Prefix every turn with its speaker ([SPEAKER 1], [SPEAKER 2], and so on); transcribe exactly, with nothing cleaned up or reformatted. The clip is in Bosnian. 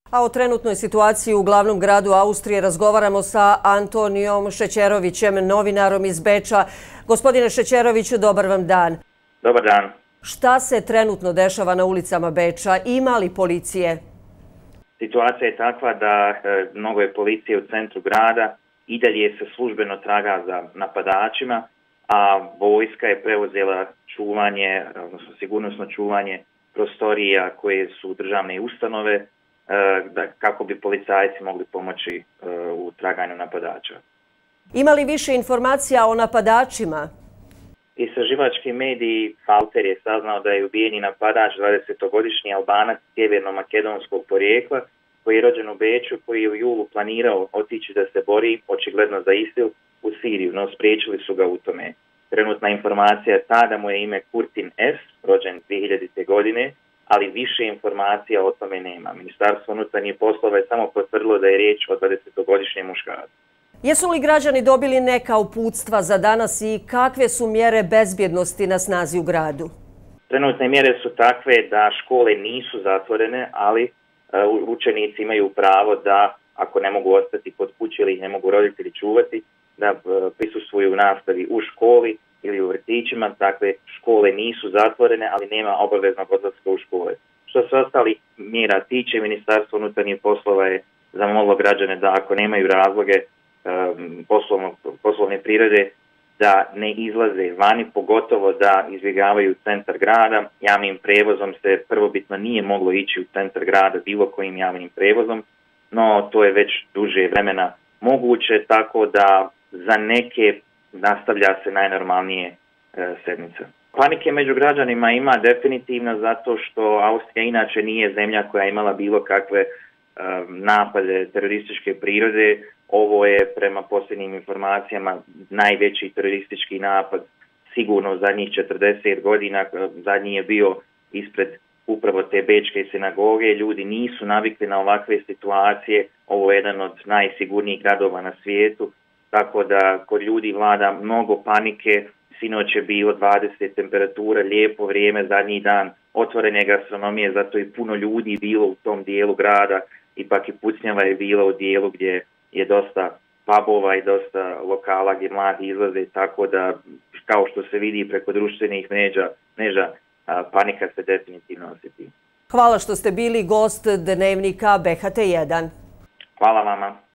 [SPEAKER 1] A o trenutnoj situaciji u glavnom gradu Austrije razgovaramo sa Antonijom Šećerovićem, novinarom iz Beča. Gospodine Šećeroviću, dobar vam dan.
[SPEAKER 2] Dobar dan.
[SPEAKER 1] Šta se trenutno dešava na ulicama Beča? Ima li policije?
[SPEAKER 2] Situacija je takva da e, mnogo je policije u centru grada, i dalje se službeno traga za napadačima, a vojska je preuzela čuvanje, odnosno sigurnosno čuvanje prostorija koje su državne ustanove, e, da, kako bi policajci mogli pomoći e, u traganju napadača.
[SPEAKER 1] Ima li više informacija o napadačima?
[SPEAKER 2] Istraživački mediji Falter je saznao da je ubijeni napadač dvadesetogodišnji Albanac sjeverno-makedonskog porijekla koji je rođen u Beču, koji je u julu planirao otići da se bori, očigledno za ISIL, u Siriju, no spriječili su ga u tome. Trenutna informacija je ta da mu je ime Kurtin S, rođen dvije hiljadite. godine, ali više informacija o tome nema. Ministarstvo unutarnjih poslova je samo potvrdilo da je riječ o dvadesetogodišnjem muškarcu.
[SPEAKER 1] Jesu li građani dobili neka uputstva za danas i kakve su mjere bezbjednosti na snazi u gradu?
[SPEAKER 2] Trenutne mjere su takve da škole nisu zatvorene, ali uh, učenici imaju pravo da, ako ne mogu ostati kod kuće ili ih ne mogu roditelji čuvati, da uh, prisustvuju u nastavi u školi ili u vrtićima. Takve škole nisu zatvorene, ali nema obaveznog odlaska u škole. Što se ostali mjera tiče, Ministarstvo unutarnjih poslova je zamolilo građane da, ako nemaju razloge Poslovno, poslovne prirode, da ne izlaze vani, pogotovo da izbjegavaju centar grada. Javnim prevozom se prvobitno nije moglo ići u centar grada bilo kojim javnim prevozom, no to je već duže vremena moguće, tako da za neke nastavlja se najnormalnije e, sedmica. Panike među građanima ima definitivno zato što Austrija inače nije zemlja koja je imala bilo kakve napade terorističke prirode. Ovo je prema posljednjim informacijama najveći teroristički napad sigurno u zadnjih četrdeset godina. Zadnji je bio ispred upravo te bečke sinagoge. Ljudi nisu navikli na ovakve situacije. Ovo je jedan od najsigurnijih gradova na svijetu, tako da kod ljudi vlada mnogo panike. Sinoć je bilo dvadeset temperatura, lijepo vrijeme, zadnji dan otvorene gastronomije, zato je puno ljudi bilo u tom dijelu grada. Ipak i pucnjava je bila u dijelu gdje je dosta pubova i dosta lokala gdje mladi izlaze, tako da, kao što se vidi preko društvenih mreža, mreža panika se definitivno osjeti.
[SPEAKER 1] Hvala što ste bili gost Dnevnika B H T jedan.
[SPEAKER 2] Hvala vama.